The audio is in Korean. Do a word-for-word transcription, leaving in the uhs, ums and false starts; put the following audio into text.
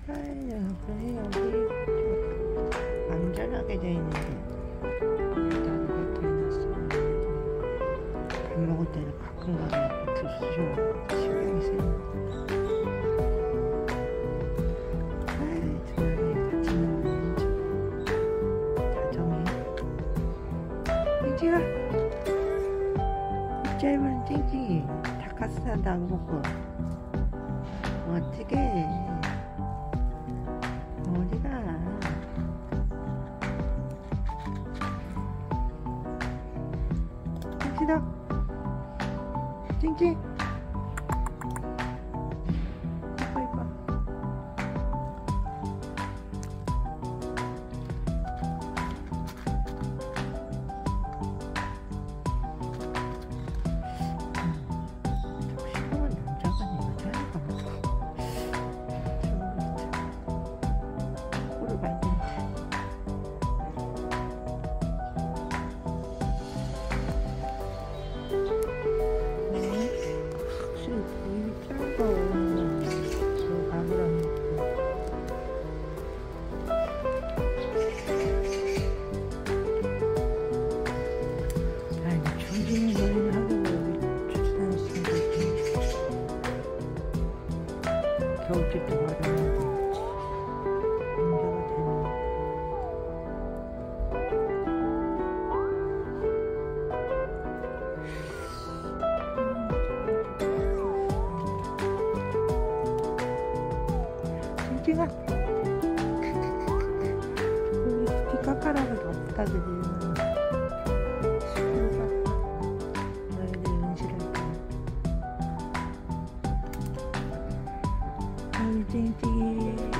아이, 여기, 여기 좀 안전하게 돼 있는데 여기다가 이렇게 해놨어. 밥 먹을 때는 가끔 가다 주스죠. 신경이 쓰이네. 아이, 둘이 같이 먹는 좀 다정해. 띵띵아, 입 짧은 띵띵이 닭가슴살도 안 먹고 어떡해. 어디가? 띵띵아, 띵띵. 이뻐 이뻐. 시커먼 남자가 여자애가 꼴을 봐야 되는데. 확실히 입이 짧아. 그 밥을 안 먹고. 아니, 중딩이 노인을 하려고 출산했으니까 겨울집도 마련하고 문제가 되네. 띵띵아, 우리 귀 깎아라도 없다 그지. 시끄러 깎아. 너희들 은실할 때. 아이, 띵띵이.